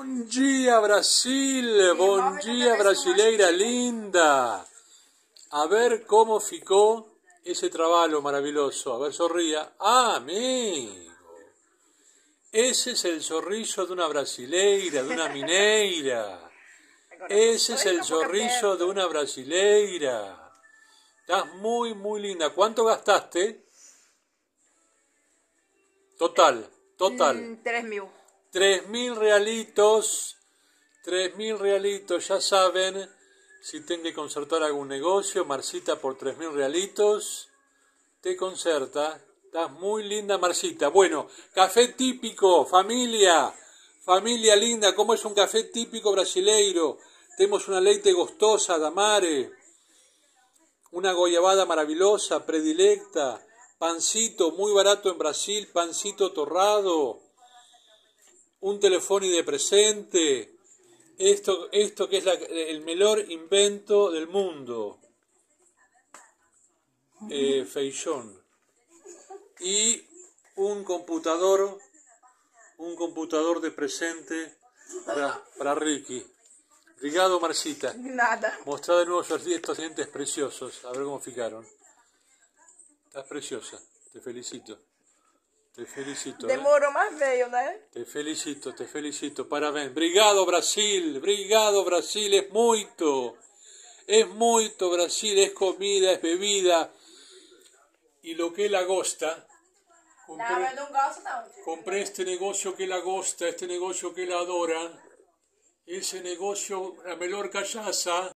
Bom dia, Brasil! Bom dia, brasileira linda! A ver cómo ficou ese trabalho maravilloso. A ver, sorría. Ah, amigo! Ese es el sorriso de una brasileira, de una mineira. Ese es el sorriso de una brasileira. Estás muy, muy linda. ¿Cuánto gastaste? Total. 3.000. 3.000 realitos. 3.000 realitos. Ya saben, si tienen que concertar algún negocio, Marcita por 3.000 realitos te concerta. Estás muy linda, Marcita. Bueno, café típico, familia. Familia linda, ¿cómo es un café típico brasileiro? Tenemos una leite gostosa, damare. Una goiabada maravillosa, predilecta. Pancito, muy barato en Brasil, pancito torrado. Un telefoni de presente. Esto que es el mejor invento del mundo. Feijón. Y un computador de presente para Ricky. Obrigado, Marcita. Nada. Mostrá de nuevo estos dientes preciosos. A ver cómo ficaron. Estás preciosa. Te felicito. Te felicito. Demorou, mas veio, né? Te felicito. Parabéns. Obrigado, Brasil. Obrigado, Brasil. Es muito, Brasil. Es comida, es bebida. Y lo que ela gosta. Não, eu não gosto não. Compré este negocio que ela gosta, este negocio que ela adora. Ese negocio, la mejor callaza.